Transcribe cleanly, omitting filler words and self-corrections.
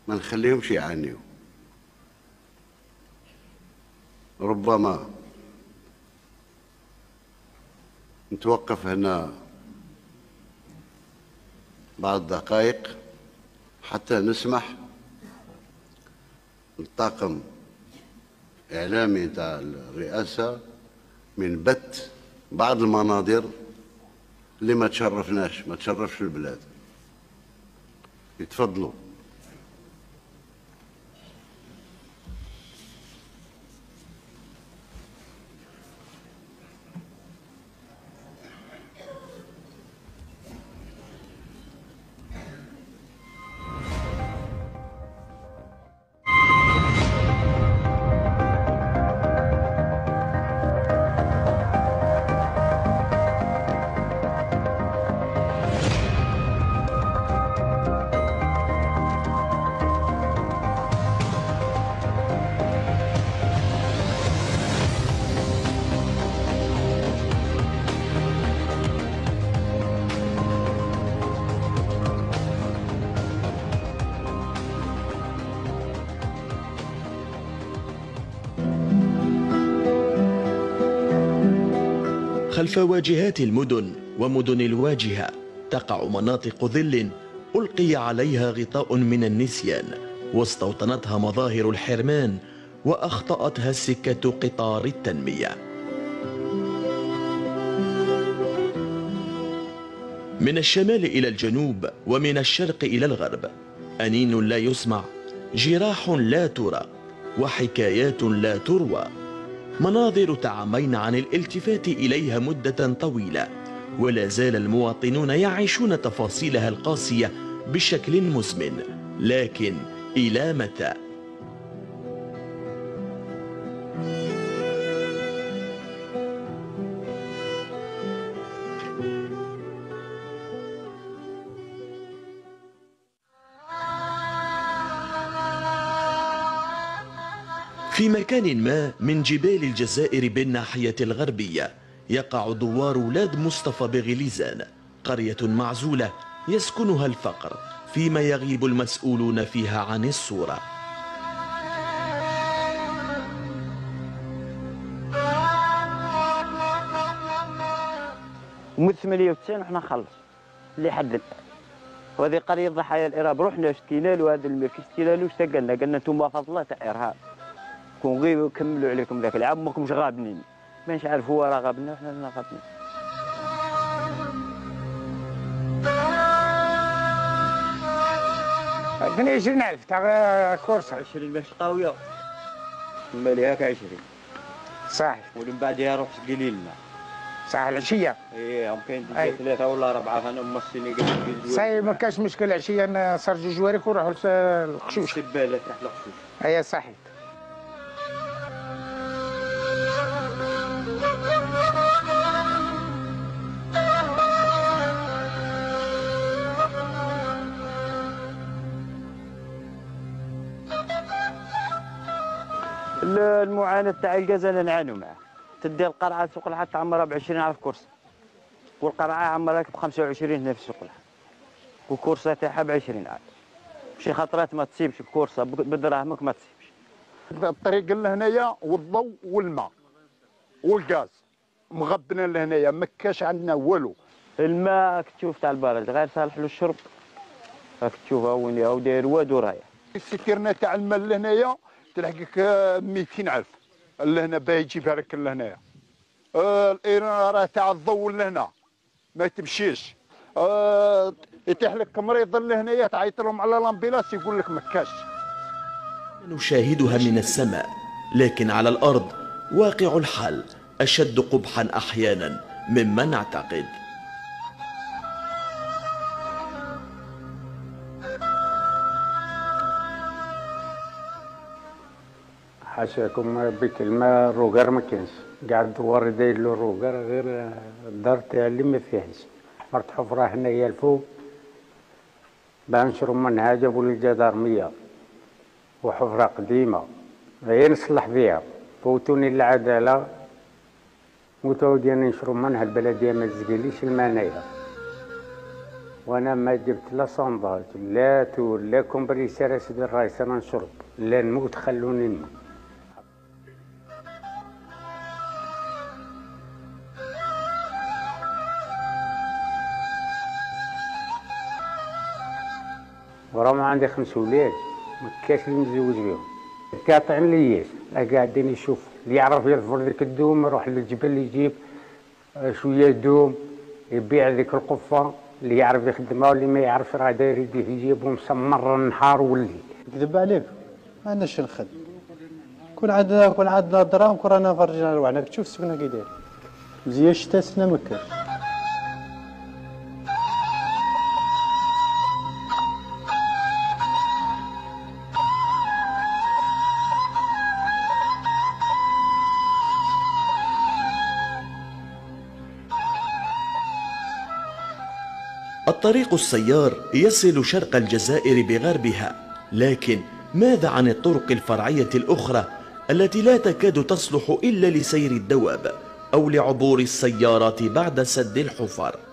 ما نخليهمش يعانيوا. ربما نتوقف هنا بعض دقائق حتى نسمح للطاقم الإعلامي تاع الرئاسة من بث بعض المناظر اللي ما تشرفش البلاد. يتفضلوا. خلف واجهات المدن ومدن الواجهة تقع مناطق ظل ألقي عليها غطاء من النسيان، واستوطنتها مظاهر الحرمان، وأخطأتها السكة قطار التنمية. من الشمال إلى الجنوب ومن الشرق إلى الغرب، أنين لا يسمع، جراح لا ترى، وحكايات لا تروى، مناظر تعمين عن الالتفات إليها مدة طويلة، ولا زال المواطنون يعيشون تفاصيلها القاسية بشكل مزمن. لكن إلى متى؟ في مكان ما من جبال الجزائر بالناحية الغربية يقع دوار ولاد مصطفى بغليزان، قرية معزولة يسكنها الفقر، فيما يغيب المسؤولون فيها عن الصورة. ومن 98 وحنا خلص اللي حدد. وهذه قرية ضحايا الإرهاب، رحنا شكينا له هذا المركز، شكينا له قالنا انتم فضله تاع إرهاب، كون غير كملوا عليكم ذاك العام ماكمش غابنين، مانيش عارف هو راه غابنا وحنا رانا غابنين. عندنا 20,000 تاع كورسة. 20 باش طاوية مالي هاك 20 صحيح، ومن بعدها روح سقيلي لنا صح العشية. ايه يمكن تجي 3 ولا 4 انا أم السنغال. صحيح ما كاش مشكل، العشية نسرجوا جواريك ونروحوا للقشوش. السبالة تحت القشوش. اييه صحيح. المعاناة تاع الغاز انا نعانوا معاه. تدي القرعة سوق الحد تعمرها ب 20,000 كرسي، والقرعة عمرها ب 25 هنا في سوق الحد، والكرسة تاعها ب 20,000. شي خطرات ما تصيبش الكرسة بدراهمك ما تصيبش. الطريق لهنايا والضوء والماء والغاز مغبنا لهنايا، ما كاش عندنا والو. الماء راك تشوف تاع البرد غير صالح للشرب، راك تشوفها وين هو داير واد ورايح. السكيرنا تاع الماء لهنايا تلحقك 200,000 لهنا باه يجيبها لك لهنايا. الإنارة تاع الضوء لهنا ما تمشيش. يتيح لك مريض لهنايا تعيط لهم على الامبيلاس يقول لك ما كاش. نشاهدها من السماء، لكن على الأرض واقع الحال أشد قبحا أحيانا مما نعتقد. حاشاكم بكلمة الروقر ما كانش، قاعد الدوار داير له الروقر غير الدار تاع اللي ما فيهاش. مرت حفرة هنايا الفوق باه نشرب منها جابوا لي الجدارمية، وحفرة قديمة غير نصلح فيها، فوتوني العدالة وتو ديالي نشرب منها، البلدية ما تزقليش الماء هنايا، وانا ما جبت لا صنداج لا تول لا كومبريسير اسيدي الرئيس انا نشرب لا نموت خلوني نموت. وراه ما عندي 5 ولاد ما كاش اللي نتزوج بهم قاطعين لياس قاعدين يشوفوا اللي يعرف يظفر ديك الدوم يروح للجبل يجيب شويه دوم يبيع ذيك القفه اللي يعرف يخدمها واللي ما يعرفش راه داير يديه يجيبهم مسمر النهار والليل. نكذب عليك ما عندناش نخدم كون عندنا دراهم كون رانا فرجنا على روحنا تشوف السكنه كي داير مزيان الشتا سنه ما كاش. الطريق السيار يصل شرق الجزائر بغربها، لكن ماذا عن الطرق الفرعية الأخرى التي لا تكاد تصلح إلا لسير الدواب أو لعبور السيارات بعد سد الحفر؟